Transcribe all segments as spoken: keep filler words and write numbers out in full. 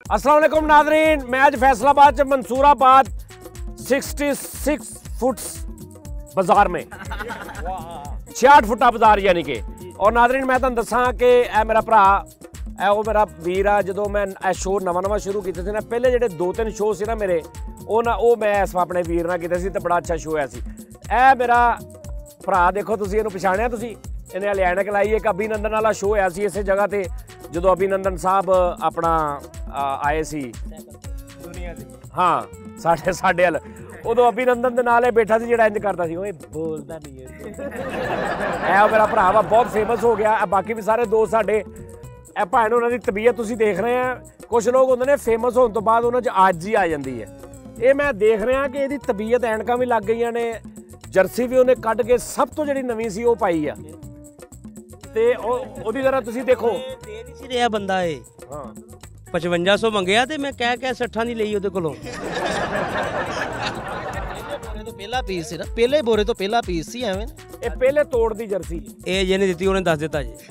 अस्सलाम वालेकुम नादरीन, मैं आज फैसलाबाद से मंसूराबाद छियासठ फुट बाजार में छियाठ फुटा बाजार यानी कि। और नादरीन मैं तुहानू दसां कि ए मेरा भरा ए वो मेरा वीर आ। जो मैं ए शो नवा नवा शुरू किए थे ना, पहले जो दो तीन शो से ना मेरे वो ना वो मैं इस अपने वीर नाल कीते सी ते बड़ा अच्छा शो है सी। ए मेरा भरा देखो तुसीं इहनूं पछाणिया, तुसीं इन्हें हले ऐनक लाई। एक अभिनंदन वाला शो है सी इस जगह ते जो अभिनंदन साहब अपना आए सी दुनिया से। हाँ साढ़े साढ़े हल उदों अभिनंदन दे नाल बैठा सी जिहड़ा इंज करदा सी, ओए बोलदा नहीं है। मेरा भरा वा बहुत फेमस हो गया। बाकी भी सारे दोस्त साडे ए भाण उन्हां दी तबीयत तुसीं देख रहे हैं। कुछ लोग होंदे ने फेमस होने तो बाद उन्हां च आज ही आ जाती है। ये मैं देख रहा कि इहदी तबीयत ऐनकां भी लग गई ने, जर्सी भी उन्हें कढ़ के सब तो जिहड़ी नवीं सी वो पाई आ ते ओदी जरा तुसीं देखो। दे नहीं सी रिहा बंदा ए। हाँ पचवंजा सौ मंगया ते मैं कह कह सट्ठां दी लई ओदे कोलों। बोरे तो पहला पीस सी ना, पहले बोरे तो पहला पीस सी एवें। ये पहले तोड़ दी जर्सी ए ਜਿਹਨੇ ਦਿੱਤੀ ਉਹਨੇ ਦੱਸ ਦਿੱਤਾ ਜੀ।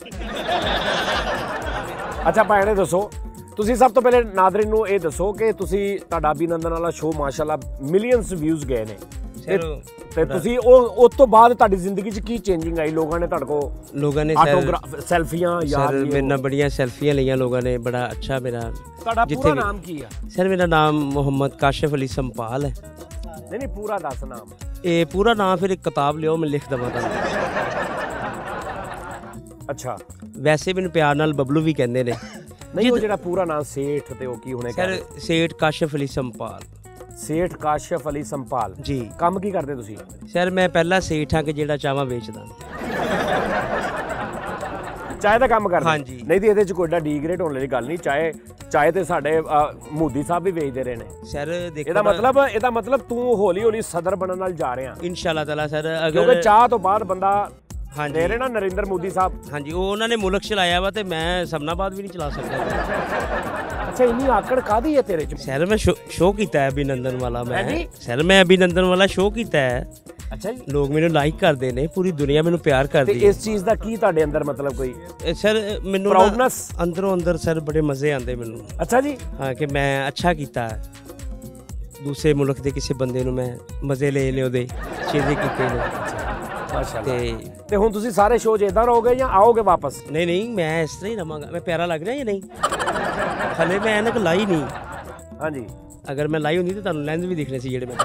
अच्छा भाई दसो तुसीं सब तो पहले नादरीन नूं ਇਹ ਦੱਸੋ कि तुसीं ਤੁਹਾਡਾ ਅਭਿਨੰਦਨ ਵਾਲਾ ਸ਼ੋ ਮਾਸ਼ਾਅੱਲਾ ਮਿਲੀਅਨਸ ਵਿਊਜ਼ ਗਏ ਨੇ ਤੇ ਤੁਸੀਂ ਉਹ ਉਸ ਤੋਂ ਬਾਅਦ ਤੁਹਾਡੀ ਜ਼ਿੰਦਗੀ 'ਚ ਕੀ ਚੇਂਜਿੰਗ ਆਈ? ਲੋਕਾਂ ਨੇ ਤੁਹਾਡੇ ਕੋ ਲੋਕਾਂ ਨੇ ਆਟੋਗ੍ਰਾਫ ਸੈਲਫੀਆਂ ਯਾਦ ਸਰ ਮੇਰੇ ਨਾਲ ਬੜੀਆਂ ਸੈਲਫੀਆਂ ਲਈਆਂ ਲੋਕਾਂ ਨੇ, ਬੜਾ ਅੱਛਾ। ਮੇਰਾ ਤੁਹਾਡਾ ਪੂਰਾ ਨਾਮ ਕੀ ਆ? ਸਰ ਮੇਰਾ ਨਾਮ ਮੁਹੰਮਦ ਕਾਸ਼ਿਫ ਅਲੀ ਸੰਪਾਲ ਹੈ। ਨਹੀਂ ਨਹੀਂ ਪੂਰਾ ਦੱਸ ਨਾਮ। ਇਹ ਪੂਰਾ ਨਾਮ ਫਿਰ ਇੱਕ ਕਿਤਾਬ ਲਿਓ ਮੈਂ ਲਿਖ ਦਵਾਂ ਤੁਹਾਨੂੰ। ਅੱਛਾ ਵੈਸੇ ਮੈਨੂੰ ਪਿਆਰ ਨਾਲ ਬਬਲੂ ਵੀ ਕਹਿੰਦੇ ਨੇ। ਨਹੀਂ ਉਹ ਜਿਹੜਾ ਪੂਰਾ ਨਾਮ ਸੇਠ ਤੇ ਉਹ ਕੀ ਹੁਣੇ ਸਰ ਸੇਠ ਕਾਸ਼ਿਫ ਅਲੀ ਸੰਪਾਲ। ਸੇਠ ਕਾਸ਼ਿਫ ਅਲੀ ਸੰਪਾਲ ਜੀ। ਕੰਮ ਕੀ ਕਰਦੇ ਤੁਸੀਂ? ਸਰ ਮੈਂ ਪਹਿਲਾ ਸੇਠ ਹਾਂ ਕਿ ਜਿਹੜਾ ਚਾਵਾਂ ਵੇਚਦਾ। ਚਾਹ ਦਾ ਕੰਮ ਕਰਦੇ? ਹਾਂਜੀ। ਨਹੀਂ ਤੇ ਇਹਦੇ 'ਚ ਕੋਈ ਏਡਾ ਡੀਗ੍ਰੇਡ ਹੋਣ ਵਾਲੀ ਗੱਲ ਨਹੀਂ। ਚਾਹੇ ਚਾਹੇ ਤੇ ਸਾਡੇ ਮੋਦੀ ਸਾਹਿਬ ਵੀ ਵੇਚਦੇ ਰਹੇ ਨੇ। ਸਰ ਦੇਖੋ ਇਹਦਾ ਮਤਲਬ ਇਹਦਾ ਮਤਲਬ ਤੂੰ ਹੌਲੀ ਹੌਲੀ ਸਦਰ ਬਣਨ ਨਾਲ ਜਾ ਰਿਹਾ। ਇਨਸ਼ਾਅੱਲਾ ਤਾਲਾ ਸਰ ਕਿਉਂਕਿ ਅਗਰ ਚਾਹ ਤੋਂ ਬਾਅਦ ਬੰਦਾ ਹਾਂਜੀ ਦੇ ਰਹੇ ਨਾ ਨਰਿੰਦਰ ਮੋਦੀ ਸਾਹਿਬ। ਹਾਂਜੀ ਉਹ ਉਹਨਾਂ ਨੇ ਮੁਲਕ ਚਲਾਇਆ ਵਾ ਤੇ ਮੈਂ ਸਬਨਾਬਾਦ ਵੀ ਨਹੀਂ ਚਲਾ ਸਕਦਾ। ਅੱਛਾ ਇੰਨੀ ਆਕੜ ਕਾਹਦੀ ਹੈ ਤੇਰੇ 'ਚ? ਸਰ ਮੈਂ ਸ਼ੋਅ ਕੀਤਾ ਹੈ ਅਭਿਨੰਦਨ ਵਾਲਾ। ਮੈਂ ਸਰ ਮੈਂ ਅਭਿਨੰਦਨ ਵਾਲਾ ਸ਼ੋਅ ਕੀਤਾ ਹੈ। ਅੱਛਾ ਜੀ। ਲੋਕ ਮੈਨੂੰ ਲਾਈਕ ਕਰਦੇ ਨੇ, ਪੂਰੀ ਦੁਨੀਆ ਮੈਨੂੰ ਪਿਆਰ ਕਰਦੀ ਹੈ। ਤੇ ਇਸ ਚੀਜ਼ ਦਾ ਕੀ ਤੁਹਾਡੇ ਅੰਦਰ ਮਤਲਬ ਕੋਈ ਸਰ ਮੈਨੂੰ ਪ੍ਰਾਊਡਨੈਸ ਅੰਦਰੋਂ ਅੰਦਰ ਸਰ ਬੜੇ ਮਜ਼ੇ ਆਉਂਦੇ ਮੈਨੂੰ। ਅੱਛਾ ਜੀ। ਹਾਂ ਕਿ ਮੈਂ ਅੱਛਾ ਕੀਤਾ ਹੈ। ਦੂਸਰੇ ਮੁਲਕ ਦੇ ਕਿਸੇ ਬੰਦੇ ਨੂੰ ਮੈਂ ਮਜ਼ੇ ਲੈ ਨੇ ਉਹਦੇ ਚੀਜ਼ੇ ਕੀਤੇ ਨੇ। ਮਾਸ਼ਾਅੱਲਾ। ਤੇ ਤੇ ਹੁਣ ਤੁਸੀਂ ਸਾਰੇ ਸ਼ੋਅ 'ਚ ਇਦਾਂ ਰਹੋਗੇ ਜਾਂ ਆਓਗੇ ਵਾਪਸ? ਨਹੀਂ ਨਹੀਂ ਮੈਂ ਇਸ ਤਰ੍ਹਾਂ ਹੀ ਰਵਾਂਗਾ। ਮੈਂ ਪਿਆਰਾ ਲੱਗ ਰਿਹਾ ਜਾਂ ਨਹੀਂ? ਹਲੇ ਮੈਂ ਐਨਕ ਲਾਈ ਨਹੀਂ। ਹਾਂਜੀ ਅਗਰ ਮੈਂ ਲਾਈ ਹੁੰਦੀ ਤਾਂ ਤੁਹਾਨੂੰ ਲੈਂਸ ਵੀ ਦਿਖਣੇ ਸੀ ਜਿਹੜੇ ਮੈਂ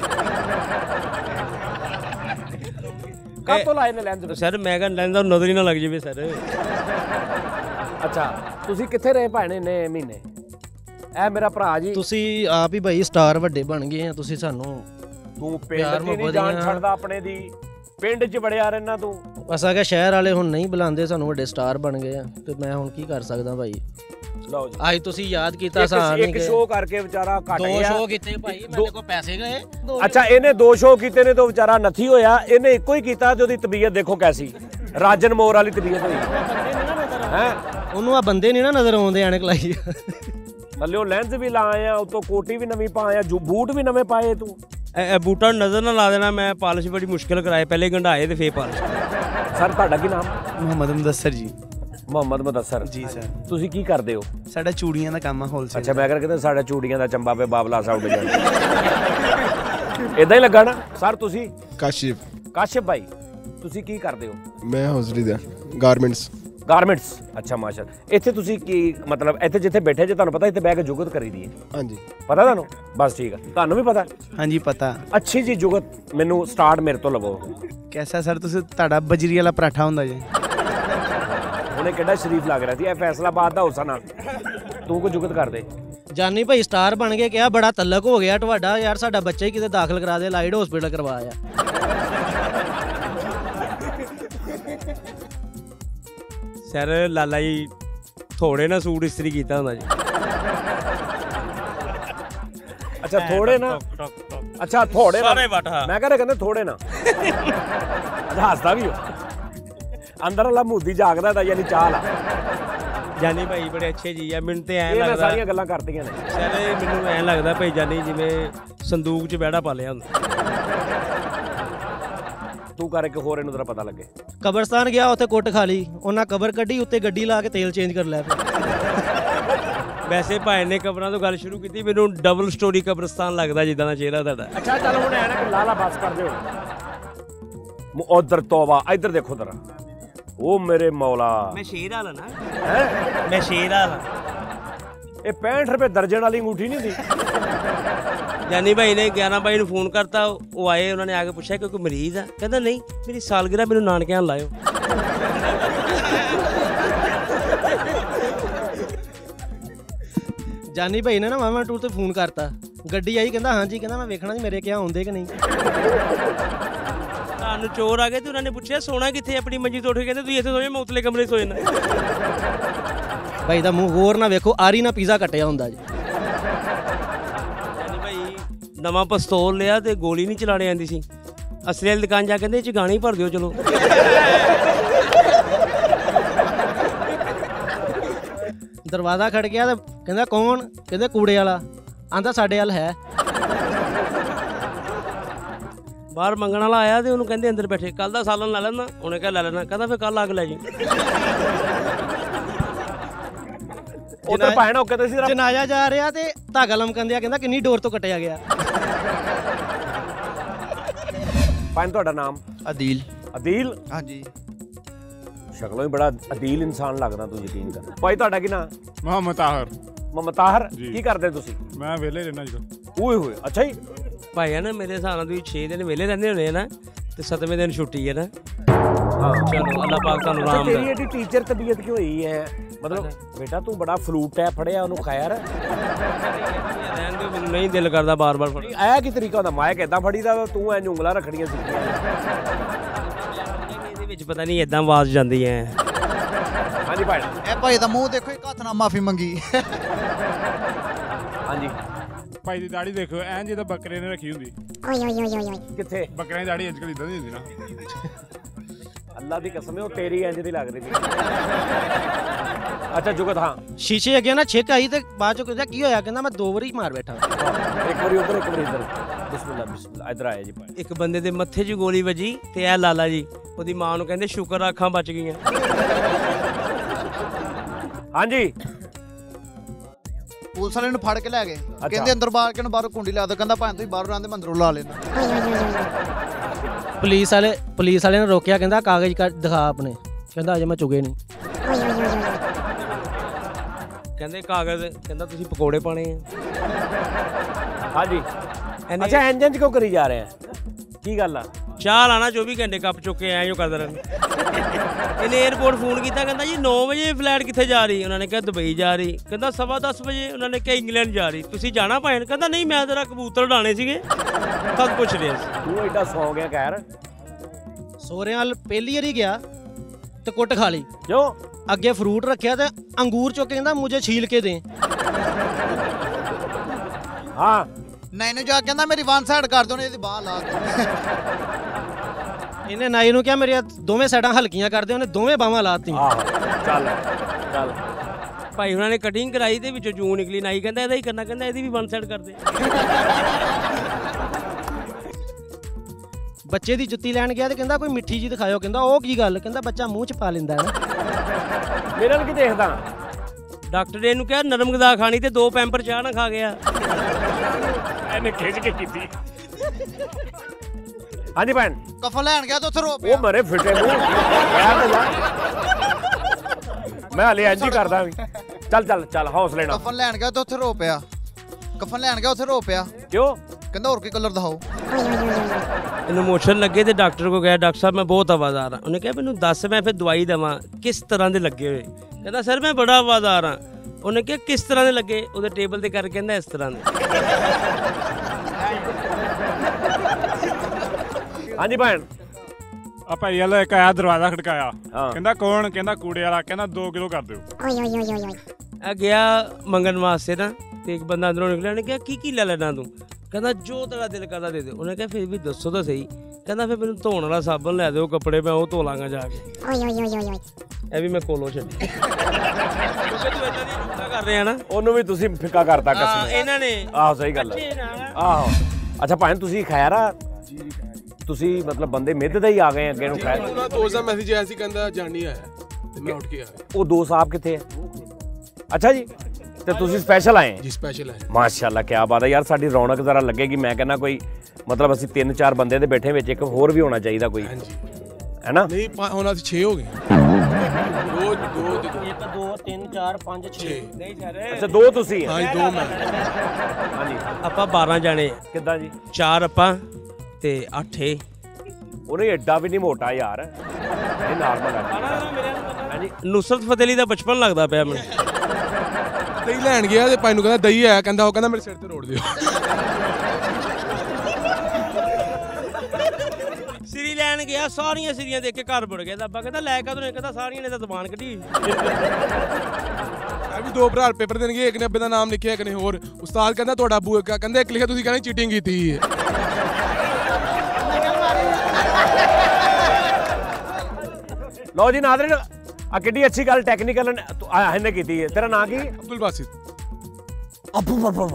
ਕਾਹਤੋਂ ਲਾਏ ਨੇ ਲੈਂਸ? ਸਰ ਮੈਂ ਕਹਿੰਦਾ ਲੈਂਸ ਦਾ ਨਜ਼ਰ ਹੀ ਨਾ ਲੱਗ ਜਾਵੇ ਸਰ। ਅੱਛਾ ਤੁਸੀਂ ਕਿੱਥੇ ਰਹੇ ਭਾਣੇ ਨੇ ਮਹੀਨੇ? ਇਹ ਮੇਰਾ ਭਰਾ ਜੀ ਤੁਸੀਂ ਆਪ ਹੀ ਭਾਈ ਸਟਾਰ ਵੱਡੇ ਬਣ ਗਏ ਆ। ਤੁਸੀਂ ਸਾਨੂੰ ਤੂੰ ਪਿਆਰ ਨਹੀਂ ਜਾਣ ਛੱਡਦਾ ਆਪਣੇ ਦੀ, ਪਿੰਡ 'ਚ ਬੜਿਆ ਰਹਿਣਾ ਤੂੰ। ਬਸ ਆ ਕਿ ਸ਼ਹਿਰ ਵਾਲੇ ਹੁਣ ਨਹੀਂ ਬੁਲਾਉਂਦੇ ਸਾਨੂੰ, ਵੱਡੇ ਸਟਾਰ ਬਣ ਗਏ ਆ ਤੇ ਮੈਂ ਹੁਣ ਕੀ ਕਰ ਸਕਦਾ ਭਾਈ। ਲਓ ਜੀ ਅੱਜ ਤੁਸੀਂ ਯਾਦ ਕੀਤਾ ਸਾਂ ਇੱਕ ਸ਼ੋਅ ਕਰਕੇ ਵਿਚਾਰਾ ਘਟ ਗਿਆ। ਦੋ ਸ਼ੋਅ ਕੀਤੇ ਭਾਈ, ਮੇਰੇ ਕੋਲ ਪੈਸੇ ਗਏ। ਅੱਛਾ ਇਹਨੇ ਦੋ ਸ਼ੋਅ ਕੀਤੇ ਨੇ ਤਾਂ ਵਿਚਾਰਾ ਨੱਥੀ ਹੋਇਆ। ਇਹਨੇ ਇੱਕੋ ਹੀ ਕੀਤਾ ਤੇ ਉਹਦੀ ਤਬੀਅਤ ਦੇਖੋ ਕੈਸੀ ਰਾਜਨ ਮੋਰ ਵਾਲੀ ਤਬੀਅਤ ਹੋਈ ਹੈ। ਉਹਨੂੰ ਆ ਬੰਦੇ ਨਹੀਂ ਨਾ ਨਜ਼ਰ ਆਉਂਦੇ ਐਨਕ ਲਾਈ। ਥੱਲੇ ਉਹ ਲੈਂਸ ਵੀ ਲਾਏ ਆ, ਉਤੋਂ ਕੋਟੀ ਵੀ ਨਵੀਂ ਪਾਏ ਆ, ਬੂਟ ਵੀ ਨਵੇਂ ਪਾਏ ਤੂੰ। ਇਹ ਬੂਟਾਂ ਨੂੰ ਨਜ਼ਰ ਨਾ ਲਾ ਦੇਣਾ। ਮੈਂ ਪਾਲਿਸ਼ ਬੜੀ ਮੁਸ਼ਕਿਲ ਕਰਾਏ, ਪਹਿਲੇ ਗੰਢਾਏ ਤੇ ਫੇਰ ਪਾਲਿਸ਼। ਸਰ ਤੁਹਾਡਾ ਕੀ ਨਾਮ? ਮੁਹੰਮਦ ਮੁਦੱਸਰ ਜੀ। ਮੁਹੰਮਦ ਮੁਦੱਸਰ ਜੀ ਸਰ। ਤੁਸੀਂ ਕੀ ਕਰਦੇ ਹੋ? ਸਾਡਾ ਚੂੜੀਆਂ ਦਾ ਕੰਮ ਆ ਹੋਲਸੇਲ। ਅੱਛਾ ਮੈਂ ਕਹਿੰਦਾ ਸਾਡਾ ਚੂੜੀਆਂ ਦਾ ਚੰਬਾ ਪੇ ਬਾਬਲਾ ਸਾਹਿਬ ਉੱਡ ਜਾਂਦਾ ਇਦਾਂ ਹੀ ਲੱਗਾ ਨਾ ਸਰ। ਤੁਸੀਂ ਕਾਸ਼ਿਫ ਕਾਸ਼ਿਫ ਭਾਈ ਤੁਸੀਂ ਕੀ ਕਰਦੇ ਹੋ? ਮੈਂ ਹੌਜ਼ਰੀ ਦਾ ਗਾਰਮੈਂਟਸ। ਗਾਰਮੈਂਟਸ ਅੱਛਾ ਮਾਸ਼ਾਅੱਲਾ। ਇੱਥੇ ਤੁਸੀਂ ਕੀ ਮਤਲਬ ਇੱਥੇ ਜਿੱਥੇ ਬੈਠੇ ਜੇ ਤੁਹਾਨੂੰ ਪਤਾ ਇੱਥੇ ਬਹਿ ਕੇ ਜੁਗਤ ਕਰੀ ਦੀ ਹੈ? ਹਾਂਜੀ ਪਤਾ ਤੁਹਾਨੂੰ? ਬਸ ਠੀਕ ਆ। ਤੁਹਾਨੂੰ ਵੀ ਪਤਾ? ਹਾਂਜੀ ਪਤਾ। ਅੱਛੀ ਜੀ ਜੁਗਤ ਮੈਨੂੰ ਸਟਾਰਟ ਮੇਰੇ ਤੋਂ ਲਵੋ। ਕੈਸਾ ਸਰ? ਤੁਸੀਂ ਤੁਹਾਡਾ ਬਜਰੀ ਵਾਲਾ ਪਰਾਠਾ ਹੁੰਦਾ ਜੀ। ਉਹਨੇ ਕਿੱਡਾ ਸ਼ਰੀਫ ਲੱਗ ਰਿਹਾ ਸੀ। ਇਹ ਫੈਸਲਾਬਾਦ ਦਾ ਹੁਸਨ ਆ। ਤੂੰ ਕੋ ਜੁਗਤ ਕਰ ਦੇ। ਜਾਨੀ ਭਾਈ ਸਟਾਰ ਬਣ ਕੇ ਕਿਹਾ ਬੜਾ ਤਲਕ ਹੋ ਗਿਆ ਤੁਹਾਡਾ ਯਾਰ, ਸਾਡਾ ਬੱਚਾ ਹੀ ਕਿਤੇ ਦਾਖਲ ਕਰਾ ਦੇ, ਲਾਈਡ ਹਸਪੀਟਲ ਕਰਵਾਇਆ। ਸਰ ਲਾਲਾ ਜੀ ਥੋੜੇ ਨਾ ਸੂਟ ਇਸਤਰੀ ਕੀਤਾ ਹੁੰਦਾ ਜੀ। ਅੱਛਾ ਥੋੜੇ ਨਾ। ਅੱਛਾ ਥੋੜੇ ਸਾਰੇ ਵੱਟ। ਮੈਂ ਕਹਿੰਦਾ ਕਹਿੰਦੇ ਥੋੜੇ ਨਾ। ਹੱਸਦਾ ਵੀ ਹੋ। ਅੰਦਰ ਵਾਲਾ ਮੂਦੀ ਜਾਗਦਾ ਤਾਂ ਯਾਨੀ ਚਾਲ ਆ। ਜਾਨੀ ਭਾਈ ਬੜੇ ਅੱਛੇ ਜੀ ਆ। ਮੈਨੂੰ ਤੇ ਐਂ ਲੱਗਦਾ ਲੱਗਦਾ ਸਾਰੀਆਂ ਗੱਲਾਂ ਕਰਦੀਆਂ ਨੇ ਸਰ। ਮੈਨੂੰ ਐਂ ਲੱਗਦਾ ਭਾਈ ਜਾਨੀ ਜਿਵੇਂ ਸੰਦੂਕ 'ਚ ਬਹਿੜਾ ਪਾ ਲਿਆ ਹੁੰਦਾ। ਤੂੰ ਕਰ ਇੱਕ ਹੋਰ ਇਹਨੂੰ ਤੇਰਾ ਪਤਾ ਲੱਗੇ। ਕਬਰਸਤਾਨ ਗਿਆ ਉੱਥੇ ਕੁੱਟ ਖਾ ਲਈ ਉਹਨਾਂ, ਕਬਰ ਕੱਢੀ ਉੱਤੇ ਗੱਡੀ ਲਾ ਕੇ ਤੇਲ ਚੇਂਜ ਕਰ ਲਿਆ। ਵੈਸੇ ਭਾਈ ਨੇ ਕਬਰਾਂ ਤੋਂ ਗੱਲ ਸ਼ੁਰੂ ਕੀਤੀ, ਮੈਨੂੰ ਡਬਲ ਸਟੋਰੀ ਕਬਰਸਤਾਨ ਲੱਗਦਾ ਜਿੱਦਾਂ ਦਾ ਚਿਹਰਾ ਤੁਹਾਡਾ। ਅੱਛਾ ਚੱਲ ਹੁਣ ਐ ਨਾ ਕਿ ਲਾਲਾ ਬਸ ਕਰ ਦਿਓ। ਉਧਰ ਤੋਬਾ, ਇੱਧਰ ਦੇਖੋ ਜ਼ਰਾ। ਉਹ ਮੇਰੇ ਮੌਲਾ, ਮੈਂ ਸ਼ੇਰ ਵਾਲਾ ਨਾ, ਹੈ ਮੈਂ ਸ਼ੇਰ ਵਾਲਾ। ਇਹ ਪੈਂਹਠ ਰੁਪਏ ਦਰਜਨ ਵਾਲੀ ਅੰਗੂਠੀ ਨਹੀਂ ਹੁੰਦੀ। ਜਾਨੀ ਭਾਈ ਨੇ ਗਿਆਰਾਂ ਬਾਈ ਨੂੰ ਫੋਨ ਕਰਤਾ, ਉਹ ਆਏ, ਉਹਨਾਂ ਨੇ ਆ ਕੇ ਪੁੱਛਿਆ ਕਿ ਕੋਈ ਮਰੀਜ਼ ਆ, ਕਹਿੰਦਾ ਨਹੀਂ ਮੇਰੀ ਸਾਲਗਿਰਾ ਮੈਨੂੰ ਨਾਨਕਿਆਂ ਲਾਇਓ। ਜਾਨੀ ਭਾਈ ਨੇ ਨਾ ਮਾਮਾ ਟੂਰ ਤੇ ਫੋਨ ਕਰਤਾ, ਗੱਡੀ ਆਈ, ਕਹਿੰਦਾ ਹਾਂਜੀ, ਕਹਿੰਦਾ ਮੈਂ ਵੇਖਣਾ ਜੀ ਮੇਰੇ ਕਿਹਾ ਆਉਂਦੇ ਕਿ ਨਹੀਂ। ਤੁਹਾਨੂੰ ਚੋਰ ਆ ਗਏ ਤੇ ਉਹਨਾਂ ਨੇ ਪੁੱਛਿਆ ਸੋਨਾ ਕਿੱਥੇ, ਆਪਣੀ ਮੰਜੀ ਤੋਂ ਉੱਠ ਕੇ ਕਹਿੰਦੇ ਤੁਸੀਂ ਇੱਥੇ ਸੋਏ, ਮੈਂ ਉਤਲੇ ਕਮਰੇ ਸੋਏ ਨਾ। ਭਾਈ ਦਾ ਮੂੰਹ ਹੋਰ ਨਾ ਵੇਖੋ, ਆਰੀ ਨਾ ਪੀਜ਼ਾ ਕੱਟਿਆ ਹੁੰਦਾ ਜੀ। ਜਾਨੀ ਭਾਈ ਨਵਾਂ ਪਿਸਤੌਲ ਲਿਆ ਤੇ ਗੋਲੀ ਨਹੀਂ ਚਲਾਣੀ ਆਉਂਦੀ ਸੀ, ਅਸਲੀ ਵਾਲੀ ਦੁਕਾਨ ਜਾ ਕਹਿੰਦੇ ਇਹ 'ਚ ਗਾਣੇ ਹੀ ਭਰ ਦਿਓ ਚਲੋ। ਦਰਵਾਜ਼ਾ ਖੜ ਗਿਆ ਤੇ ਕਹਿੰਦਾ ਕੌਣ, ਕਹਿੰਦੇ ਕੂੜੇ ਵਾਲਾ, ਆਂਦਾ ਸਾਡੇ ਵੱਲ ਹੈ। ਬਾਹਰ ਮੰਗਣ ਵਾਲਾ ਆਇਆ ਤੇ ਉਹਨੂੰ ਕਹਿੰਦੇ ਅੰਦਰ ਬੈਠੇ ਕੱਲ ਦਾ ਸਾਲਨ ਲੈ ਲੈਣਾ, ਉਹਨੇ ਕਿਹਾ ਲੈ ਲੈਣਾ, ਕਹਿੰਦਾ ਫਿਰ ਕੱਲ ਆ ਕੇ ਲੈ ਜੀ। ਉਧਰ ਭੈਣ ਹੋ ਕੇ ਤੁਸੀਂ ਜਨਾਜ਼ਾ ਜਾ ਰਿਹਾ ਤੇ ਧਾਗਾ ਲਮਕਣ ਦਿਆ, ਕਹਿੰਦਾ ਕਿੰਨੀ ਡੋਰ ਤੋਂ ਕੱਟਿਆ ਗਿਆ। ਭੈਣ ਤੁਹਾਡਾ ਨਾਮ? ਅਦੀਲ। ਅਦੀਲ? ਹਾਂਜੀ। ਸ਼ਕਲੋਂ ਹੀ ਬੜਾ ਅਦੀਲ ਇਨਸਾਨ ਲੱਗਦਾ, ਤੂੰ ਯਕੀਨ ਕਰ। ਭਾਈ ਤੁਹਾਡਾ ਕੀ ਨਾਮ? ਮੁਹੰਮਦ ਤਾਹਰ। ਮੁਹੰਮਦ ਤਾਹਰ, ਕੀ ਕਰਦੇ ਤੁਸੀਂ? ਮੈਂ ਵਿਹਲੇ ਰਹਿਣਾ ਜੀ। ਓਏ ਹੋਏ, ਅੱਛਾ ਜੀ। ਭਾਈ ਆ ਨਾ ਮੇਰੇ ਹਿਸਾਬ ਨਾਲ ਤੁਸੀਂ ਛੇ ਦਿਨ ਵਿਹਲੇ ਰਹਿੰਦੇ ਹੋਣੇ ਨਾ, ਤੇ ਸੱਤਵੇਂ ਦਿਨ ਛੁੱਟੀ ਹੈ ਨਾ। ਹਾਂ ਚਲੋ ਅੱਲਾਹ ਪਾਕ ਤੁਹਾਨੂੰ ਆਰਾਮ ਦੇ। ਤੇਰੀ ਇਹਦੀ ਟੀਚਰ ਤਬੀਅਤ ਕਿਉਂ ਹੋਈ ਹੈ? ਮਤਲਬ ਬੇਟਾ ਤੂੰ ਬੜਾ ਫਲੂਟ ਹੈ ਫੜਿਆ, ਉਹਨੂੰ ਖਾਇਆ ਰਹਿਣ ਦਿਓ, ਮੈਨੂੰ ਨਹੀਂ ਦਿਲ ਕਰਦਾ ਬਾਰ ਬਾਰ ਫੜੀ। ਆਇਆ ਕੀ ਤਰੀਕਾ ਹੁੰਦਾ? ਮਾਇਕ ਏਦਾਂ ਫੜੀਦਾ, ਤੂੰ ਐ ਉਂਗਲਾਂ ਰੱਖਣੀਆਂ ਸਿੱਖੀਆਂ। ਇਹਦੇ ਵਿੱਚ ਪਤਾ ਨਹੀਂ ਏਦਾਂ ਆਵਾਜ਼ ਜਾਂਦੀ ਹੈ। ਹਾਂਜੀ ਭਾਈ। ਇਹ ਭਾਈ ਦਾ ਮੂੰਹ ਦੇਖੋ, ਇੱਕ ਹੱਥ ਨਾਲ ਮਾਫੀ ਮੰਗੀ। ਹਾਂਜੀ ਭਾਈ ਦੀ ਦਾੜੀ ਦੇਖੋ, ਐਂ ਜਿੱਦਾਂ ਬੱਕਰੇ ਨੇ ਰੱਖੀ ਹੁੰਦੀ। ਕਿੱਥੇ? ਬੱਕਰਿਆਂ ਦੀ ਦਾੜੀ ਅੱਜ ਕੱਲ੍ਹ ਇਦਾਂ ਦੀ ਹੁੰਦੀ ਨਾ। ਅੱਲਾ ਦੀ ਕਸਮ ਹੈ, ਉਹ ਤੇਰੀ ਇੰਜ ਦੀ ਲੱਗਦੀ ਸੀ। ਅੱਛਾ ਜੁਗਤ, ਹਾਂ ਸ਼ੀਸ਼ੇ ਅੱਗੇ ਨਾ ਛਿੱਕ ਆਈ ਤੇ ਬਾਅਦ ਚੋਂ ਕਹਿੰਦਾ ਕੀ ਹੋਇਆ, ਕਹਿੰਦਾ ਮੈਂ ਦੋ ਵਾਰੀ ਮਾਰ ਬੈਠਾ। ਇੱਕ ਵਾਰੀ ਉਧਰ, ਇੱਕ ਵਾਰੀ ਇੱਧਰ। ਬਿਸਮਿਲ੍ਲਾ ਬਿਸਮਿਲ੍ਲਾ, ਇੱਧਰ ਆਇਆ ਜੀ ਭਾਈ। ਇੱਕ ਬੰਦੇ ਦੇ ਮੱਥੇ 'ਚ ਗੋਲੀ ਵੱਜੀ ਤੇ ਇਹ ਲਾਲਾ ਜੀ ਉਹਦੀ ਮਾਂ ਨੂੰ ਕਹਿੰਦੇ ਸ਼ੁਕਰ ਆ ਅੱਖਾਂ ਬਚ ਗਈਆਂ। ਹਾਂਜੀ। ਪੁਲਿਸ ਵਾਲੇ ਨੂੰ ਫੜ ਕੇ ਲੈ ਗਏ, ਕਹਿੰਦੇ ਅੰਦਰ ਬਾਹਰ ਕੇ ਨੂੰ ਬਾਹਰੋਂ ਕੁੰਡੀ ਲਾ ਦੋ, ਕਹਿੰਦਾ ਭਾਂ ਤੁਸੀਂ ਬਾਹਰੋਂ ਆਂਦੇ ਮੈਂ ਅੰਦਰੋਂ ਲਾ ਲੈਂਦਾ। ਪੁਲਿਸ ਵਾਲੇ ਪੁਲਿਸ ਵਾਲੇ ਨੇ ਰੋਕਿਆ, ਕਹਿੰਦਾ ਕਾਗਜ਼ ਕੱਢ ਦਿਖਾ ਆਪਣੇ, ਕਹਿੰਦਾ ਅਜੇ ਮੈਂ ਚੁਗੇ ਨਹੀਂ। ਕਹਿੰਦੇ ਕਾਗਜ਼, ਕਹਿੰਦਾ ਤੁਸੀਂ ਪਕੌੜੇ ਪਾਣੇ ਆ। ਹਾਂਜੀ। ਅੱਛਾ ਇੰਜਨ 'ਚ ਕਿਉਂ ਕਰੀ ਜਾ ਰਹੇ ਆ, ਕੀ ਗੱਲ ਆ? ਚਾਹ ਲਾਣਾ ਚੌਵੀ ਘੰਟੇ ਕੱਪ ਚੁੱਕ ਕੇ ਐਂ ਜੋ ਕਰਦਾ ਰਹਿੰਦਾ। ਇਹਨੇ 에ਅਰਪੋਰਟ ਫੋਨ ਕੀਤਾ, ਕਹਿੰਦਾ ਜੀ ਨੌ ਵਜੇ ਫਲਾਈਟ ਕਿੱਥੇ ਜਾ ਰਹੀ? ਉਹਨਾਂ ਨੇ ਕਿਹਾ ਦੁਬਈ ਜਾ ਰਹੀ। ਕਹਿੰਦਾ ਸਵਾ ਦਸ ਵਜੇ ਉਹਨਾਂ ਨੇ ਕਿਹਾ ਇੰਗਲੈਂਡ ਜਾ ਰਹੀ। ਤੁਸੀਂ ਜਾਣਾ ਭੈਣ? ਕਹਿੰਦਾ ਨਹੀਂ ਮੈਂ ਤੇਰਾ ਕਬੂਤਰ ਉਡਾਣੇ ਸੀਗੇ। ਸਭ ਪੁੱਛ ਰਿਹਾ ਸੀ। ਤੂੰ ਐਡਾ ਸੌ ਗਿਆ ਕਹਿਰ। ਸੋਹਰਿਆਂ ਵੱਲ ਪਹਿਲੀ ਵਾਰੀ ਗਿਆ ਤੇ ਕੁੱਟ ਖਾ ਲਈ। ਕਿਉਂ? ਅੱਗੇ ਫਰੂਟ ਰੱਖਿਆ ਤੇ ਅੰਗੂਰ ਚੁੱਕ ਕੇ ਕਹਿੰਦਾ ਮੁਝੇ ਛੀਲ ਕੇ ਦੇ। ਹਾਂ ਨਹੀਂ ਨੂੰ ਜਾ ਕਹਿੰਦਾ ਮੇਰੀ ਵਨ ਸਾਈਡ ਕਰ ਦੋ, ਇਹਦੀ ਬਾਹ ਲਾ ਦੇ। ਇਹਨੇ ਨਾਈ ਨੂੰ ਕਿਹਾ ਮੇਰੀਆਂ ਦੋਵੇਂ ਸਾਈਡਾਂ ਹਲਕੀਆਂ ਕਰਦੇ, ਉਹਨੇ ਦੋਵੇਂ ਬਾਹਾਂ ਲਾਤੀਆਂ। ਆਹੋ ਚੱਲ ਚੱਲ। ਭਾਈ ਉਹਨਾਂ ਨੇ ਕਟਿੰਗ ਕਰਾਈ ਤੇ ਵਿੱਚੋਂ ਜੂੰ ਨਿਕਲੀ। ਨਾਈ ਕਹਿੰਦਾ ਇਹਦਾ ਹੀ ਕਰਨਾ, ਕਹਿੰਦਾ ਇਹਦੀ ਵੀ ਵਨ ਸਾਈਡ ਕਰ ਦੇ। ਬੱਚੇ ਦੀ ਜੁੱਤੀ ਲੈਣ ਗਿਆ ਤੇ ਕਹਿੰਦਾ ਕੋਈ ਮਿੱਠੀ ਜੀ ਦਿਖਾਇਓ, ਕਹਿੰਦਾ ਉਹ ਕੀ ਗੱਲ? ਕਹਿੰਦਾ ਬੱਚਾ ਮੂੰਹ 'ਚ ਪਾ ਲੈਂਦਾ ਨਾ। ਮੇਰੇ ਨਾਲ ਕੀ ਦੇਖਦਾ? ਡਾਕਟਰ ਨੇ ਇਹਨੂੰ ਕਿਹਾ ਨਰਮ ਗਦਾ ਖਾਣੀ ਤੇ ਦੋ ਪੈਂਪਰ ਚਾਹ ਨਾ ਖਾ ਗਿਆ। ਇਹਨੇ ਖਿੱਚ ਕੇ ਕੀਤੀ। ਹਾਂਜੀ ਭੈਣ। ਕਫਨ ਲੈਣ ਗਿਆ ਤਾਂ ਉੱਥੇ ਰੋ ਪਿਆ। ਉਹ ਮਰੇ ਫਿੱਟੇ ਮੂੰਹ। ਮੈਂ ਹਲੇ ਇੰਜ ਹੀ ਕਰਦਾ ਵੀ। ਚੱਲ ਚੱਲ ਚੱਲ ਹੌਸਲੇ ਨਾਲ। ਕਫਨ ਲੈਣ ਗਿਆ ਤਾਂ ਉੱਥੇ ਰੋ ਪਿਆ। ਕਫਨ ਲੈਣ ਗਿਆ ਉੱਥੇ ਰੋ ਪਿਆ। ਕਿਉਂ? ਕਹਿੰਦਾ ਹੋਰ ਕੀ ਕਲਰ ਦਿਖਾਓ। ਇਹਨੂੰ ਮੋਸ਼ਨ ਲੱਗੇ ਤੇ ਡਾਕਟਰ ਕੋਲ ਗਿਆ, ਡਾਕਟਰ ਸਾਹਿਬ ਮੈਂ ਬਹੁਤ ਆਵਾਜ਼ਾਰ ਹਾਂ। ਉਹਨੇ ਕਿਹਾ ਮੈਨੂੰ ਦੱਸ ਮੈਂ ਫਿਰ ਦਵਾਈ ਦੇਵਾਂ ਕਿਸ ਤਰ੍ਹਾਂ ਦੇ ਲੱਗੇ ਹੋਏ? ਕਹਿੰਦਾ ਸਰ ਮੈਂ ਬੜਾ ਆਵਾਜ਼ਾਰ ਹਾਂ। ਉਹਨੇ ਕਿਹਾ ਕਿਸ ਤਰ੍ਹਾਂ ਦੇ ਲੱਗੇ? ਉਹਦੇ ਟੇਬਲ ਤੇ ਕਰਕੇ ਕਹਿੰਦਾ ਇਸ ਤਰ੍ਹਾਂ ਦੇ। ਹਾਂਜੀ ਭੈਣ। ਆ ਭਾਈ ਵਾਲਾ ਇੱਕ ਆਇਆ ਦਰਵਾਜ਼ਾ ਖੜਕਾਇਆ, ਕਹਿੰਦਾ ਕੌਣ? ਕਹਿੰਦਾ ਕੂੜੇ ਵਾਲਾ। ਕਹਿੰਦਾ ਦੋ ਕਿਲੋ ਕਰ ਦਿਓ। ਆ ਗਿਆ ਮੰਗਣ ਵਾਸਤੇ ਨਾ, ਤੇ ਇੱਕ ਬੰਦਾ ਅੰਦਰੋਂ ਨਿਕਲਿਆ। ਉਹਨੇ ਕਿਹਾ ਕੀ ਕੀ ਲੈ ਲੈਣਾ ਤੂੰ? ਕਹਿੰਦਾ ਜੋ ਤੇਰਾ ਦਿਲ ਕਰਦਾ ਦੇ ਦੇ। ਉਹਨੇ ਕਿਹਾ ਫਿਰ ਵੀ ਦੱਸੋ ਤਾਂ ਸਹੀ। ਕਹਿੰਦਾ ਫਿਰ ਮੈਨੂੰ ਧੋਣ ਵਾਲਾ ਸਾਬਣ ਲੈ ਦਿਓ, ਕੱਪੜੇ ਮੈਂ ਉਹ ਧੋ ਲਾਂਗਾ ਜਾ ਕੇ। ਇਹ ਵੀ ਮੈਂ ਕੋਲੋਂ ਛੱਡੀ ਕਰ ਰਹੇ ਆ ਨਾ। ਉਹਨੂੰ ਵੀ ਤੁਸੀਂ ਫਿੱਕਾ ਕਰਤਾ ਕਸਮ। ਇਹਨਾਂ ਨੇ। ਆਹੋ ਸਹੀ ਗੱਲ ਹੈ। ਆਹੋ ਅੱਛਾ ਭੈਣ ਤੁਸੀਂ ਖੈਰਾ ਤੁਸੀਂ ਮਤਲਬ ਬੰਦੇ ਮਿੱਧ ਦੇ ਹੀ ਆ ਗਏ ਅੱਗੇ ਨੂੰ ਖੈਰ। ਉਹਨਾਂ ਦੋਸਤ ਦਾ ਮੈਸੇਜ ਆਇਆ ਸੀ, ਕਹਿੰਦਾ ਜਾਣੀ ਆਇਆ ਤੇ ਮੈਂ ਉੱਠ ਕੇ ਆਇਆ। ਉਹ ਦੋਸਤ ਆਪ ਕਿੱਥੇ ਹੈ? ਅੱਛਾ ਜੀ ਤੇ ਤੁਸੀਂ ਸਪੈਸ਼ਲ ਆਏ ਜੀ ਸਪੈਸ਼ਲ ਹੈ ਮਾਸ਼ਾਅੱਲਾ ਕੀ ਬਾਤ ਹੈ ਯਾਰ ਸਾਡੀ ਰੌਣਕ ਜ਼ਰਾ ਲੱਗੇਗੀ ਮੈਂ ਕਹਿੰਦਾ ਕੋਈ ਮਤਲਬ ਅਸੀਂ ਤਿੰਨ ਚਾਰ ਬੰਦੇ ਦੇ ਬੈਠੇ ਵਿੱਚ ਇੱਕ ਹੋਰ ਵੀ ਹੋਣਾ ਚਾਹੀਦਾ ਕੋਈ ਹੈ ਨਾ ਨਹੀਂ ਹੁਣ ਅਸੀਂ ਛੇ ਹੋ ਗਏ ਦੋ ਦੋ ਇੱਕ ਦੋ ਤਿੰਨ ਚਾਰ ਪੰਜ ਛੇ ਨਹੀਂ ਸਰ ਅੱਛਾ ਦੋ ਤੁਸੀਂ ਹਾਂ ਜੀ ਦੋ ਮੈਂ ਹਾਂਜੀ ਆਪਾਂ ਬਾਰਾਂ ਜਾਣੇ ਕਿੱਦਾਂ ਜੀ ਚਾਰ ਆਪਾਂ ਤੇ ਅੱਠ ਏ ਉਹਨੇ ਐਡਾ ਵੀ ਨਹੀਂ ਮੋਟਾ ਯਾਰ ਇਹ ਨਾਰਮਲ ਹੈ ਹਾਂਜੀ ਨੁਸਰਤ ਫਤਿਹ ਅਲੀ ਦਾ ਬਚਪਨ ਲੱਗਦਾ ਪਿਆ ਮੈਨੂੰ ਦਹੀਂ ਲੈਣ ਗਿਆ ਤੇ ਭਾਈ ਨੂੰ ਕਹਿੰਦਾ ਦਹੀਂ ਆਇਆ ਕਹਿੰਦਾ ਉਹ ਕਹਿੰਦਾ ਮੇਰੇ ਸਿਰ ਤੇ ਰੋੜ ਦਿਓ ਸਿਰੀ ਲੈਣ ਗਿਆ ਸਾਰੀਆਂ ਸਿਰੀਆਂ ਦੇਖ ਕੇ ਘਰ ਮੁੜ ਗਿਆ ਤਾਂ ਅੱਬਾ ਕਹਿੰਦਾ ਲੈ ਕਦੋਂ ਕਹਿੰਦਾ ਸਾਰੀਆਂ ਨੇ ਤਾਂ ਜ਼ਬਾਨ ਕੱਢੀ ਆ ਵੀ ਦੋ ਭਰਾ ਪੇਪਰ ਦੇਣ ਗਏ ਇੱਕ ਨੇ ਅੱਬੇ ਦਾ ਨਾਮ ਲਿਖਿਆ ਇੱਕ ਨੇ ਹੋਰ ਉਸਤਾਦ ਕਹਿੰਦਾ ਤੁਹਾਡਾ ਅੱਬੂ ਕਹਿੰਦਾ ਇੱਕ ਲਿਖਿਆ ਤੁਸੀਂ ਕਹਿੰਦੇ ਚੀਟਿੰਗ ਕੀਤੀ ਹੈ ਲਓ ਜੀ ਨਾਜ਼ਰੀਨ ਆ ਕਿੱਡੀ ਅੱਛੀ ਗੱਲ ਟੈਕਨੀਕਲ ਇਹਨੇ ਕੀਤੀ ਹੈ ਤੇਰਾ ਨਾਂ ਕੀ ਅਬਦੁਲ ਬਾਸਿਤ ਅੱਬੂ ਬੱਬੂ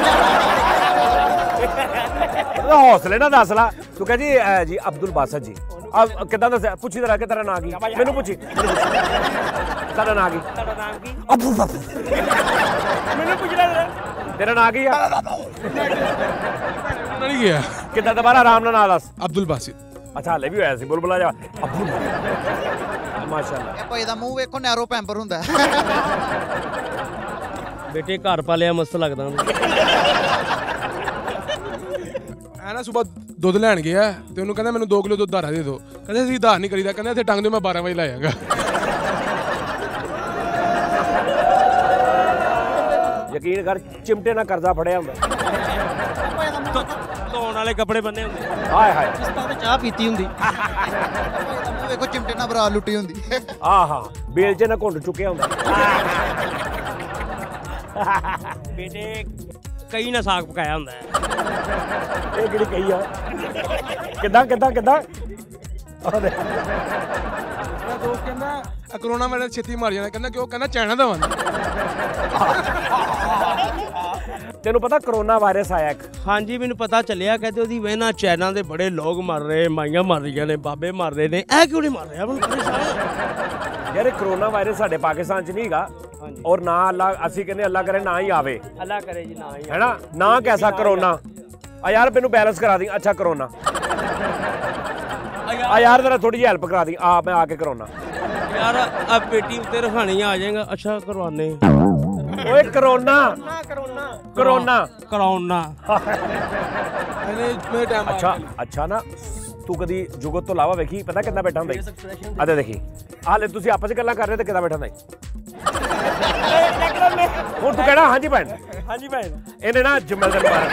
ਹੌਸਲੇ ਨਾ ਦੱਸ ਲਾ ਤੂੰ ਕਹ ਜੀ ਜੀ ਅਬਦੁਲ ਬਾਸਿਤ ਜੀ ਕਿੱਦਾਂ ਦੱਸਿਆ ਪੁੱਛੀ ਤੇਰਾ ਕਿ ਤੇਰਾ ਨਾਂ ਕੀ ਮੈਨੂੰ ਪੁੱਛੀ ਤੇਰਾ ਨਾਂ ਕੀ ਤੁਹਾਡਾ ਨਾਮ ਕੀ ਅੱਬੂ ਬੱਬੂ ਮੈਨੂੰ ਪੁੱਛ ਲੈ ਤੇਰਾ ਨਾਂ ਕੀ ਆ ਨਹੀਂ ਗਿਆ ਕਿੱਦਾਂ ਦੁਬਾਰਾ ਆਰਾਮ ਨਾਲ ਨਾਂ ਦੱਸ ਅਬਦੁਲ ਬਾਸਿਤ ਅੱਛਾ ਹਲੇ ਵੀ ਹੋਇਆ ਸੀ ਬੁਲਬੁਲਾ ਜਾ ਅੱਬੂ ਮਾਸ਼ਾਅੱਲਾ ਇਹ ਭਾਈ ਦਾ ਮੂੰਹ ਵੇਖੋ ਨੈਰੋ ਪੈਂਪਰ ਹੁੰਦਾ ਬੇਟੇ ਘਰ ਪਾਲਿਆ ਮਸਤ ਲੱਗਦਾ ਐ ਨਾ ਸਵੇਰ ਦੁੱਧ ਲੈਣ ਗਿਆ ਤੇ ਉਹਨੂੰ ਕਹਿੰਦਾ ਮੈਨੂੰ ਦੋ ਕਿਲੋ ਦੁੱਧ ਧਾਰਾ ਦੇ ਦਿਓ ਕਹਿੰਦੇ ਅਸੀਂ ਧਾਰ ਨਹੀਂ ਕਰੀਦਾ ਕਹਿੰਦਾ ਇੱਥੇ ਟੰਗ ਦਿਓ ਮੈਂ ਬਾਰਾਂ ਵਜੇ ਲਾਇਆਗਾ ਯਕੀਨ ਕਰ ਚਿਮਟੇ ਨਾਲ ਕਰਜ਼ਾ ਫੜਿਆ ਹੁੰਦਾ ਧੋਣ ਵਾਲੇ ਕੱਪੜੇ ਬੰਨੇ ਹੁੰਦੇ ਹਾਏ ਹਾਏ ਕਿਸ਼ਤਾਂ ਤੇ ਚਾਹ ਪੀਤੀ ਹੁੰਦੀ ਮੂੰਹ ਵੇਖੋ ਚਿਮਟੇ ਨਾਲ ਬਰਾ ਲੁੱਟੀ ਹੁੰਦੀ ਆਹਾ ਬੇਲਚੇ ਨਾਲ ਘੁੰਡ ਚੁੱਕਿਆ ਹੁੰਦਾ ਬੇਟੇ ਕਈ ਨਾ ਸਾਗ ਪਕਾਇਆ ਹੁੰਦਾ ਇਹ ਕਿਹੜੀ ਕਹੀ ਆ ਕਿੱਦਾਂ ਕਿੱਦਾਂ ਕਿੱਦਾਂ ਮੇਰਾ ਦੋਸਤ ਕਹਿੰਦਾ ਕਰੋਨਾ ਵਾਇਰਸ ਛੇਤੀ ਮਰ ਜਾਣਾ ਕਹਿੰਦਾ ਕਿਉਂ ਕਹਿੰਦਾ ਚਾਈਨਾ ਦਾ ਵੰਨ ਤੈਨੂੰ ਪਤਾ ਕਰੋਨਾ ਵਾਇਰਸ ਆਇਆ ਇੱਕ ਹਾਂਜੀ ਮੈਨੂੰ ਪਤਾ ਚੱਲਿਆ ਕਹਿੰਦੇ ਉਹਦੀ ਵੈਨਾ ਚਾਈਨਾ ਦੇ ਬੜੇ ਲੋਕ ਮਰ ਰਹੇ ਮਾਈਆਂ ਮਰ ਰਹੀਆਂ ਨੇ ਬਾਬੇ ਮਰ ਰਹੇ ਨੇ ਇਹ ਕਿਉਂ ਨਹੀਂ ਮਰ ਰਿਹਾ ਯਾਰ ਇਹ ਕਰੋਨਾ ਵਾਇਰਸ ਸਾਡੇ ਪਾਕਿਸਤਾਨ 'ਚ ਨਹੀਂ ਹੈਗਾ ਔਰ ਨਾ ਅੱਲਾ ਅਸੀਂ ਕਹਿੰਦੇ ਅੱਲਾ ਕਰੇ ਨਾ ਹੀ ਆਵੇ ਅੱਲਾ ਕਰੇ ਜੀ ਨਾ ਹੀ ਹੈਨਾ ਨਾ ਕੈਸਾ ਕਰੋਨਾ ਆ ਯਾਰ ਮੈਨੂੰ ਬੈਲੈਂਸ ਕਰਾ ਦੀ ਅੱਛਾ ਕਰੋਨਾ ਆ ਯਾਰ ਜ਼ਰਾ ਥੋੜੀ ਜਿਹੀ ਹੈਲਪ ਕਰਾ ਦੀ ਆ ਮੈਂ ਆ ਕੇ ਕਰੋਨਾ ਯਾਰ ਆ ਪੇਟੀ ਉੱਤੇ ਰਖਾਣੀ ਆ ਜਾਏਗਾ ਅੱਛਾ ਕਰਵਾਨੇ ਓਏ ਕਰੋਨਾ ਕਰੋਨਾ ਕਰੋਨਾ ਕਰਾਉਣਾ ਇਹਨੇ ਮੇਰੇ ਟਾਈਮ ਅੱਛਾ ਅੱਛਾ ਨਾ ਤੂੰ ਕਦੀ ਜੁਗਤ ਤੋਂ ਇਲਾਵਾ ਵੇਖੀ ਪਤਾ ਕਿੱਦਾਂ ਬੈਠਾ ਹੁੰਦਾ ਆ ਤੇ ਦੇਖੀ ਹਾਲੇ ਤੁਸੀਂ ਆਪਸ ਵਿੱਚ ਗੱਲਾਂ ਕਰ ਰਹੇ ਤੇ ਕਿੱਦਾਂ ਬੈਠਾ ਹੁੰਦਾ ਹੁਣ ਤੂੰ ਕਹਿਣਾ ਹਾਂਜੀ ਭੈਣ ਹਾਂਜੀ ਭੈਣ ਇਹਨੇ ਨਾ ਜਮਲਦਨ ਮਾਰ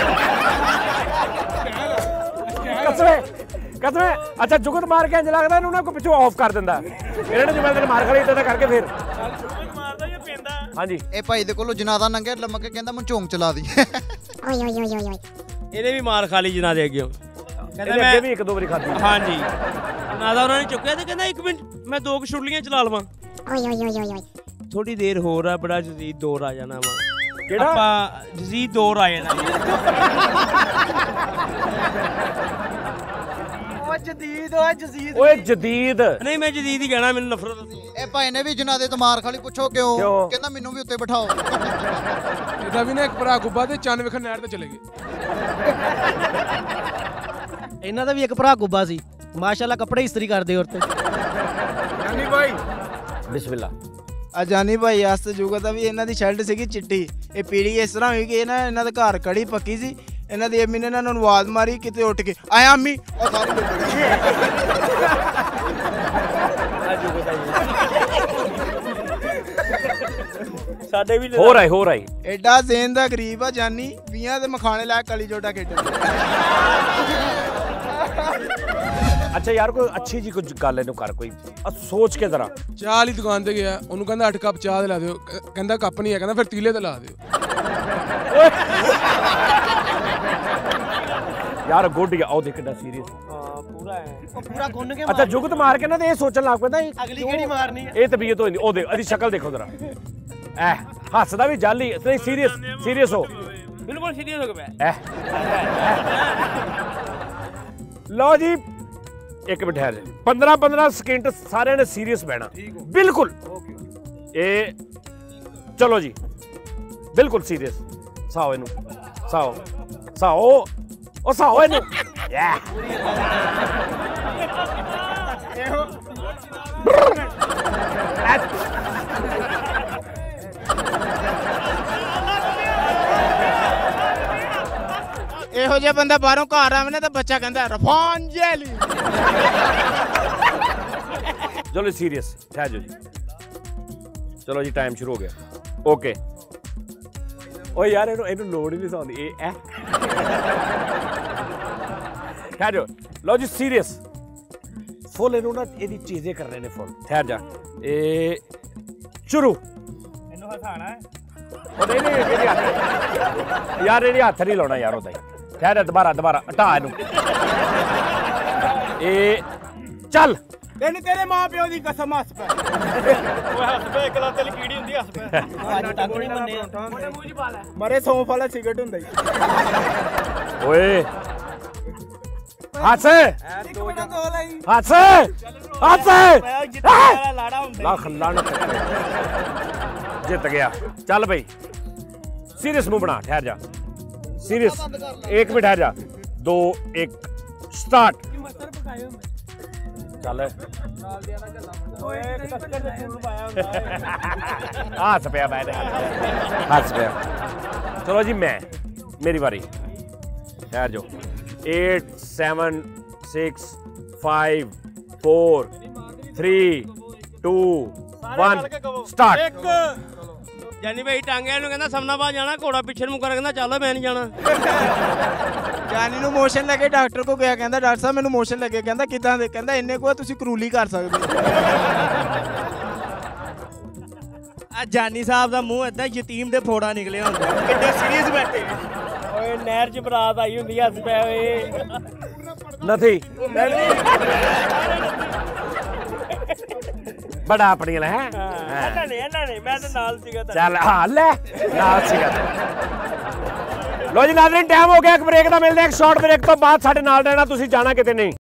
ਕਸਵੇ ਕਸਵੇ ਅੱਛਾ ਜੁਗਤ ਮਾਰ ਕੇ ਇੰਜ ਲੱਗਦਾ ਇਹਨੂੰ ਨਾ ਕੋਈ ਪਿੱਛੋਂ ਆਫ ਕਰ ਦਿੰਦਾ ਇਹਨਾਂ ਨੇ ਜਮਲਦਨ ਮਾਰ ਖੜੀ ਇਦਾਂ ਕਰਕੇ ਫਿਰ ਮਾਰਦਾ ਜਾਂ ਪੈਂਦਾ ਹਾਂਜੀ ਇਹ ਭਾਈ ਦੇ ਕੋਲੋਂ ਜਨਾਦਾ ਨੰਗੇ ਲੰਮਕ ਕੇ ਕਹਿੰਦਾ ਮੈਨੂੰ ਝੋਂਕ ਚਲਾ ਦੀ ਓਏ ਓਏ ਓਏ ਓਏ ਇਹਨੇ ਵੀ ਮਾਰ ਖਾ ਲਈ ਜਨਾ ਦੇ ਅੱਗੇ ਕਹਿੰਦਾ ਮੈਂ ਅੱਗੇ ਵੀ ਇੱਕ ਦੋ ਵਾਰੀ ਖਾਧੀ ਹਾਂਜੀ ਜਨਾਦਾ ਉਹਨਾਂ ਨੇ ਚੁੱਕਿਆ ਤੇ ਕਹਿੰਦਾ ਇੱਕ ਮਿੰਟ ਮੈਂ ਦੋ ਕੁ ਛੁੱਟਲੀਆਂ ਚਲਾ ਲਵਾਂ ਓਏ ਓਏ ਓਏ ਓਏ ਥੋੜੀ ਦੇਰ ਹੋਰ ਆ ਬੜਾ ਜਦੀਦ ਦੌਰ ਆ ਜਾਣਾ ਵਾ ਕਿਹੜਾ ਆਪਾਂ ਜਦੀਦ ਦੌਰ ਆ ਜਾਣਾ ਓ ਜਦੀਦ ਓ ਜਦੀਦ ਓਏ ਜਦੀਦ ਨਹੀਂ ਮੈਂ ਜਦੀਦ ਹੀ ਕਹਿਣਾ ਮੈਨੂੰ ਨਫ਼ਰਤ ਇਹ ਭਾਈ ਨੇ ਵੀ ਜਨਾਦੇ ਤੋਂ ਮਾਰ ਖਾਲੀ ਪੁੱਛੋ ਕਿਉਂ ਕਿਉਂ? ਕਹਿੰਦਾ ਮੈਨੂੰ ਵੀ ਉੱਤੇ ਬਿਠਾਓ ਇਹਦਾ ਵੀ ਨਾ ਇੱਕ ਭਰਾ ਗੁੱਬਾ ਤੇ ਚੰਨ ਵੇਖਣ ਨਹਿਰ ਤੇ ਚਲੇ ਗਏ ਇਹਨਾਂ ਦਾ ਵੀ ਇੱਕ ਭਰਾ ਗੁੱਬਾ ਸੀ ਮਾਸ਼ਾਅੱਲਾ ਕੱਪੜੇ ਇਸਤਰੀ ਕਰਦੇ ਔਰਤੇ ਜਾਨੀ ਭਾਈ ਬਿਸਮਿਲ੍ਲਾ ਆ ਜਾਨੀ ਭਾਈ ਆਸਤੇ ਜੁਗਾ ਤਾਂ ਵੀ ਇਹਨਾਂ ਦੀ ਸ਼ਰਟ ਸੀਗੀ ਚਿੱਟੀ ਇਹ ਪੀੜੀ ਇਸ ਤਰ੍ਹਾਂ ਹੋਈ ਕਿ ਇਹ ਨਾ ਇਹਨਾਂ ਦੇ ਘਰ ਕੜੀ ਪੱਕੀ ਸੀ ਇਹਨਾਂ ਦੀ ਅੰਮੀ ਨੇ ਇਹਨਾਂ ਨੂੰ ਆਵਾਜ਼ ਮਾਰੀ ਕਿਤੇ ਉੱਠ ਕੇ ਆਇਆ ਅੰਮੀ ਉਹ ਸਾਰੀ ਸਾਡੇ ਵੀ ਹੋਰ ਆਏ ਹੋਰ ਆਏ ਐਡਾ ਜ਼ੇਨ ਦਾ ਗਰੀਬ ਆ ਜਾਨੀ ਵੀਆਂ ਦੇ ਮਖਾਣੇ ਲੈ ਕਲੀ ਜੋਟਾ ਖੇਡਣ ਅੱਛਾ ਯਾਰ ਕੋਈ ਅੱਛੀ ਜੀ ਕੁਝ ਗੱਲ ਇਹਨੂੰ ਕਰ ਕੋਈ ਆ ਸੋਚ ਕੇ ਜ਼ਰਾ ਚਾਹ ਵਾਲੀ ਦੁਕਾਨ ਤੇ ਗਿਆ ਉਹਨੂੰ ਕਹਿੰਦਾ ਅੱਠ ਕੱਪ ਚਾਹ ਦੇ ਲਾ ਦਿਓ ਕ- ਕਹਿੰਦਾ ਕੱਪ ਨਹੀਂ ਹੈ ਕਹਿੰਦਾ ਫਿਰ ਤੀਲੇ ਤੇ ਲਾ ਦਿਓ ਯਾਰ ਗੁੱਡ ਆ ਉਹ ਦੇਖ ਕਿੰਨਾ ਸੀਰੀਅਸ ਹਾਂ ਪੂਰਾ ਹੈ ਉਹ ਪੂਰਾ ਗੁੰਨ ਕੇ ਅੱਛਾ ਜੁਗਤ ਮਾਰ ਕੇ ਨਾ ਤੇ ਇਹ ਸੋਚਣ ਲੱਗ ਪੈਂਦਾ ਇਹ ਅਗਲੀ ਕਿਹੜੀ ਮਾਰਨੀ ਹੈ ਇਹ ਤਬੀਅਤ ਹੋ ਜਾਂਦੀ ਉਹ ਦੇਖ ਇਹਦੀ ਸ਼ਕਲ ਦੇਖੋ ਜ਼ਰਾ ਐ ਹੱਸਦਾ ਵੀ ਜਾਲੀ ਨਹੀਂ ਸੀਰੀਅਸ ਸੀਰੀਅਸ ਹੋ ਬਿਲਕੁਲ ਸੀਰੀਅਸ ਹੋ ਗਿਆ ਐ ਲਓ ਜੀ ਇੱਕ ਮਿੰਟ ਠਹਿਰ ਜਾ ਪੰਦਰਾਂ ਪੰਦਰਾਂ ਸਕਿੰਟ ਸਾਰਿਆਂ ਨੇ ਸੀਰੀਅਸ ਬਹਿਣਾ ਬਿਲਕੁਲ ਇਹ ਚਲੋ ਜੀ बिल्कुल सीरियस साओ इनू साओ साओ ओ साओ इनू या ਇਹੋ ਜਿਹਾ ਬੰਦਾ ਬਾਹਰੋਂ ਘਰ ਆਵੇ ਨਾ ਤਾਂ ਬੱਚਾ ਕਹਿੰਦਾ ਰਫਾਨ ਜੈਲੀ। चलो सीरियस ठहर जाओ जी। चलो जी टाइम शुरू हो गया। ओके ओ यार इन्हों इन्हों लोड ही नहीं सौंदी ए ए ठहर जाओ। लो जी सीरियस फुल इन्हों ना एदी चीजें कर रहे ने फुल। ठहर जा ए शुरू इन्हों हसाना है ओ नहीं नहीं एदी हाथ यार एदी हाथ नहीं लाना यार ओदा ठहर जा दोबारा दोबारा हटा इन्हों ए चल ਤੈਨੂੰ ਤੇਰੇ ਮਾਂ ਪਿਓ ਦੀ ਕਸਮ ਹੱਸ ਪੈ ਓਏ ਹੱਸ ਪੈ ਇਕਲਾ ਤੇ ਕੀੜੀ ਹੁੰਦੀ ਹੱਸ ਪੈ ਅੱਜ ਤੱਕ ਨਹੀਂ ਮੰਨੇ ਮੋਟੇ ਮੂੰਹ ਚ ਪਾ ਲੈ ਮਰੇ ਸੌਂਫ ਵਾਲਾ ਸਿਗਰਟ ਹੁੰਦਾ ਹੀ ਓਏ ਹੱਸ ਹੱਸ ਹੱਸ ਲਾੜਾ ਹੁੰਦਾ ਲੱਖ ਲਾਣਾ ਜਿੱਤ ਗਿਆ ਚੱਲ ਬਈ सीरियस मुंह बना ठहर जा सीरियस एक मिनट ठहर जा दो एक स्टार्ट चल हस पे हस पे चलो जी मैं मेरी बारी ठहर जाओ eight seven six five four three two one start Jani ਭਾਈ ਟਾਂਗਿਆਂ ਨੂੰ ਕਹਿੰਦਾ ਸਮਨਾਬਾਦ ਜਾਣਾ ਘੋੜਾ ਪਿੱਛੇ ਨੂੰ ਮੁਕਰ ਕਹਿੰਦਾ ਚੱਲ ਮੈਂ ਨਹੀਂ ਜਾਣਾ ਜਾਨੀ ਨੂੰ ਮੋਸ਼ਨ ਲੱਗੇ ਡਾਕਟਰ ਕੋ ਗਿਆ ਕਹਿੰਦਾ ਡਾਕਟਰ ਸਾਹਿਬ ਮੈਨੂੰ ਮੋਸ਼ਨ ਲੱਗੇ ਕਹਿੰਦਾ ਕਿਦਾਂ ਦੇ ਕਹਿੰਦਾ ਇੰਨੇ ਕੋ ਤੁਸੀਂ ਕਰੂਲੀ ਕਰ ਸਕਦੇ ਆ ਜਾਨੀ ਸਾਹਿਬ ਦਾ ਮੂੰਹ ਏਦਾਂ ਯਤੀਮ ਦੇ ਫੋੜਾ ਨਿਕਲਿਆ ਹੁੰਦਾ ਕਿੱਡੇ ਸੀਰੀਅਸ ਬੈਠੇ ਓਏ ਨਹਿਰ 'ਚ ਬਰਾਤ ਆਈ ਹੁੰਦੀ ਹੱਸ ਪਿਆ ਓਏ ਨਥੀ बड़ा अपनी है ਇਹਨਾਂ ਨੇ ਇਹਨਾਂ ਨੇ ਮੈਂ ਤਾਂ ਨਾਲ ਸੀਗਾ चल हाँ ले नाल सीगा लो जी नाज़रीन टाइम हो गया एक ब्रेक का मिलते हैं एक शॉर्ट ब्रेक तो बाद साढ़े नाल रहना तुसी जाना किते नहीं।